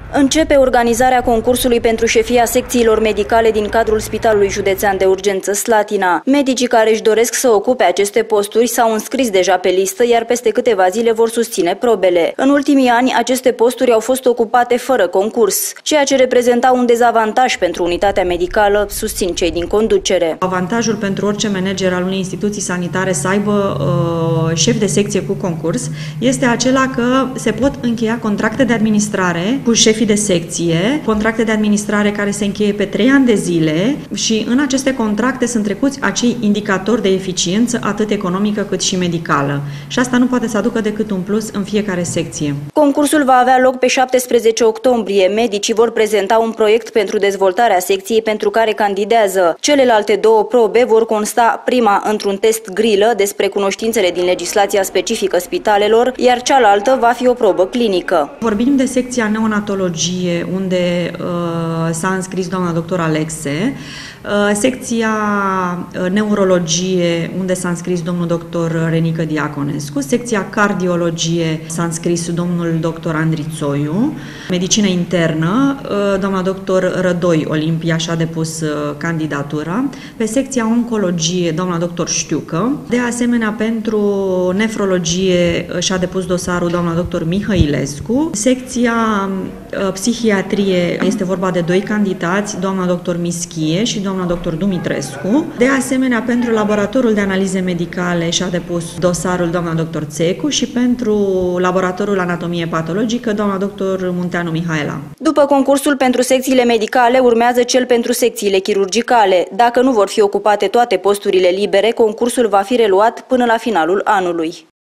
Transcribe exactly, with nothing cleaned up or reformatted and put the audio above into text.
Începe organizarea concursului pentru șefia secțiilor medicale din cadrul Spitalului Județean de Urgență Slatina. Medicii care își doresc să ocupe aceste posturi s-au înscris deja pe listă, iar peste câteva zile vor susține probele. În ultimii ani, aceste posturi au fost ocupate fără concurs, ceea ce reprezenta un dezavantaj pentru unitatea medicală, susțin cei din conducere. Avantajul pentru orice manager al unei instituții sanitare să aibă uh, șef de secție cu concurs este acela că se pot încheia contracte de administrare cu șefii de secție, contracte de administrare care se încheie pe trei ani de zile și în aceste contracte sunt trecuți acei indicatori de eficiență atât economică cât și medicală. Și asta nu poate să aducă decât un plus în fiecare secție. Concursul va avea loc pe șaptesprezece octombrie. Medicii vor prezenta un proiect pentru dezvoltarea secției pentru care candidează. Celelalte două probe vor consta prima într-un test grilă despre cunoștințele din legislația specifică spitalelor, iar cealaltă va fi o probă clinică. Vorbim de secția neonatologie, unde uh, s-a înscris doamna doctor Alexe, uh, secția neurologie, unde s-a înscris domnul doctor Renică Diaconescu, secția cardiologie s-a înscris domnul doctor Andrițoiu, medicină internă, uh, doamna doctor Rădoi Olimpia și-a depus uh, candidatura, pe secția oncologie, doamna doctor Știucă, de asemenea pentru nefrologie uh, și-a depus dosarul doamna doctor Mihăilescu, secția uh, psihiatrie este vorba de doi candidați, doamna doctor Mischie și doamna doctor Dumitrescu. De asemenea, pentru laboratorul de analize medicale și-a depus dosarul doamna doctor Țecu și pentru laboratorul anatomie patologică, doamna doctor Munteanu Mihaela. După concursul pentru secțiile medicale, urmează cel pentru secțiile chirurgicale. Dacă nu vor fi ocupate toate posturile libere, concursul va fi reluat până la finalul anului.